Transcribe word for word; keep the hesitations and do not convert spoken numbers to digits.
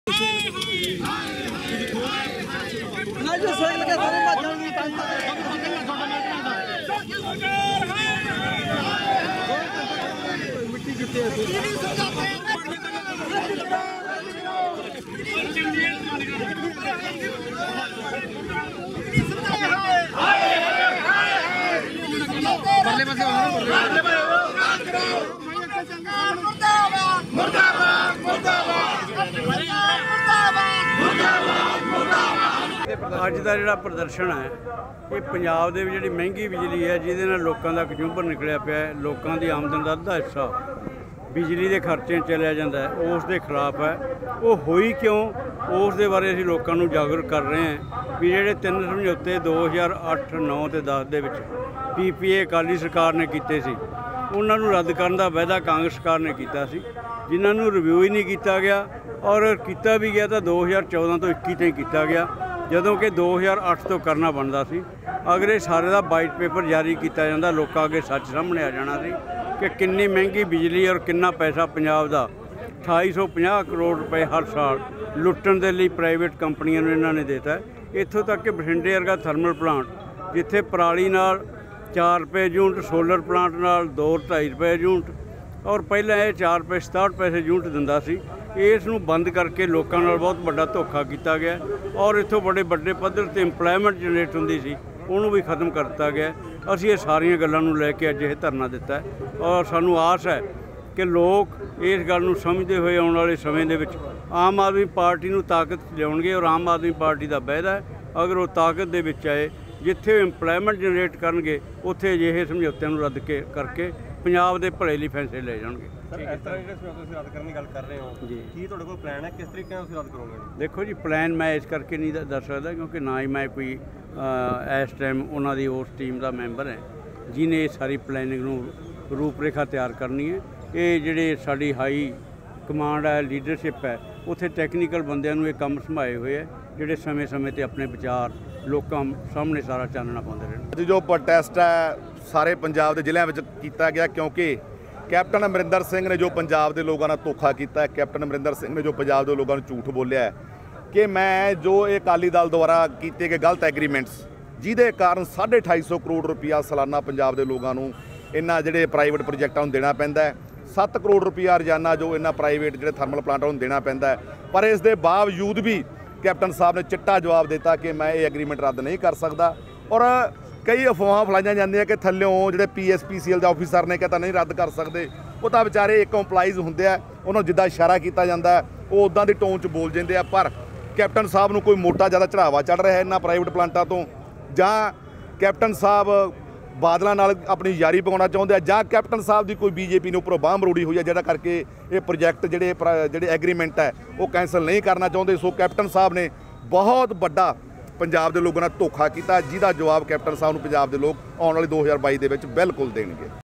अज का जिहड़ा प्रदर्शन है ये पंजाब दे जिहड़ी महंगी बिजली है जिहदे नाल लोकां दा कचूंबर निकलिया पिया है। लोकां दी आमदन दा अद्धा हिस्सा बिजली के खर्चे चलिया जाता है, उस दे खिलाफ है। वो होई क्यों, उस दे बारे असीं लोकां नूं जागरूक कर रहे हैं भी जिहड़े तीन समझौते दो हज़ार अठ नौ ते दस दे विच पी पी ए अकाली सरकार ने कीते सी, उन्हां नूं रद्द करन दा वायदा कांग्रेस सरकार ने कीता सी, जिन्हां नूं रिव्यू ही नहीं किया गया और किया भी गया तो दो हज़ार चौदह तो इक्की ते किया गया, जदों कि दो हज़ार अठ तो करना बनता सी। अगर ये सारे का वाइट पेपर जारी किया जाता, लोगों अगे सच सामने आ जाना सी कि कितनी महंगी बिजली और कितना पैसा पंजाब का अठाई सौ पचास करोड़ रुपए हर साल लुट्टण दे लई प्राइवेट कंपनियों ने इन्होंने देता है। इत्थों तक कि बठिंडे वर्गा थर्मल प्लांट जिथे पराली नाल चार रुपए यूनिट, सोलर प्लांट नाल दो ढाई रुपए यूनिट और पहले ये चार रुपए सताहठ पैसे यूनिट दिंदा सी, इस नूं बंद करके लोगों नाल बहुत बड़ा धोखा किया गया और इत्थों बड़े बड़े पद्धर ते इंपलॉयमेंट जनरेट हुंदी सी उन्होंने भी खत्म कर दिता गया। असीं ये सारियां गल्लां नूं लैके अज यह धरना दिता है और सानूं आस है कि लोग इस गल नूं समझदे होए आउण वाले समय दे विच आम आदमी पार्टी नूं ताकत लिआउणगे और आम आदमी पार्टी का वायदा है अगर वो ताकत दे विच आए जिथे इंपलॉयमेंट जनरेट करनगे उत्थे अजिहे समझौतिਆਂ ਨੂੰ रद्द के करके पंजाब के भले लिए फैसले ले जाएंगे। देखो जी प्लान मैं इस करके नहीं दस सकता क्योंकि ना ही मैं कोई इस टाइम उन्होंने उस टीम का मैंबर है जिन्हें सारी प्लैनिंग रूपरेखा तैयार करनी है। ये जिहड़े साडी हाई कमांड है, लीडरशिप है, उत्थे टैक्नीकल बंदिਆਂ ਨੂੰ ਇਹ ਕੰਮ संभाए हुए है ਜਿਹੜੇ समय समय पर अपने विचार लोगों सामने सारा चानना पाते रहे। जो प्रोटेस्ट है सारे पंजाब के जिलों में किया गया क्योंकि कैप्टन अमरिंदर सिंह ने जो पंजाब के लोगों ने धोखा किया है, कैप्टन अमरिंदर सिंह ने जो पंजाब के लोगों ने झूठ बोलिया है कि मैं जो ये अकाली दल द्वारा किए गए गलत एग्रीमेंट्स जिहदे कारण साढ़े अठाई सौ करोड़ रुपया सालाना पंजाब के लोगों को इन्हां जिहड़े प्राइवेट प्रोजेक्टां नूं देना पैंदा है, सत्त करोड़ रुपया रोजाना जो इन्हां प्राइवेट जिहड़े थर्मल प्लांटां नूं देना पैंदा है, पर इस दे बावजूद भी कैप्टन साहब ने चिट्टा जवाब दिता कि मैं ये एग्रीमेंट रद्द नहीं कर सकता। और कई अफवाह फैलाईਆਂ ਜਾਂਦੀਆਂ कि थल्लों ਜਿਹੜੇ P S P C L ਦੇ ऑफिसर ने कहता नहीं रद्द कर सकते, वो तो बेचारे एक इंपलाइज ਹੁੰਦੇ ਆ, उन्होंने जिद्दां इशारा किया जाता है वो उदां ਦੀ टोन च बोल ਜਾਂਦੇ ਆ। पर कैप्टन साहब ਨੂੰ कोई मोटा ज़्यादा चढ़ावा चढ़ रहा है इन्हां प्राइवेट प्लांटां तो, जां कैप्टन साहब बादलों नाल अपनी यारी पकाउणा चाहुंदे आ, जां कैप्टन साहब की कोई बीजेपी ने उपरों बांह मरोड़ी हुई है जिहड़ा करके ये प्रोजैक्ट जिहड़े जिहड़े एग्रीमेंट है वो कैंसल नहीं करना चाहुंदे। सो कैप्टन साहब ने बहुत बड़ा पंजाब के लोगों ने धोखा किया जिहदा जवाब कैप्टन साहब नूं पंजाब के लोग आने वाले दो हज़ार बाई दे विच बिल्कुल देणगे।